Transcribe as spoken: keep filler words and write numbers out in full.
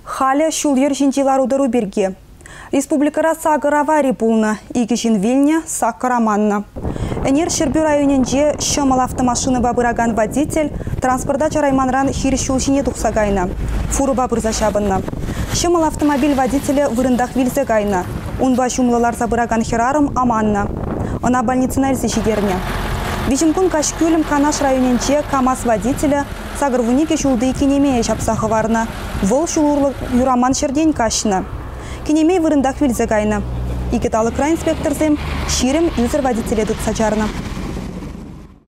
Халя шулер жинчилар удару берге. Республикара сагыр аварий пулна, игишин Вильня саккараманна. Энер Шербю районенже шымал автомашины бабыраган водитель транспорта чарайманран хиршулшине тухсагайна. Фуру бабырза шабынна. Шымал автомобиль водителя вырындах вильзе гайна. Унба шумлалар забыраган херарым аманна. Она больницына эльзе шидерне. Вичимкун кашкюлем Канаш районенже КамАЗ водителя сагыр вунике шулды кинемея шапсахы варна. Вол шулурлы юраман шердень кашна. Кинемей вырындах вильзе гайна. Икеталы край инспекторзем ширем юзер водителя тут сачарна.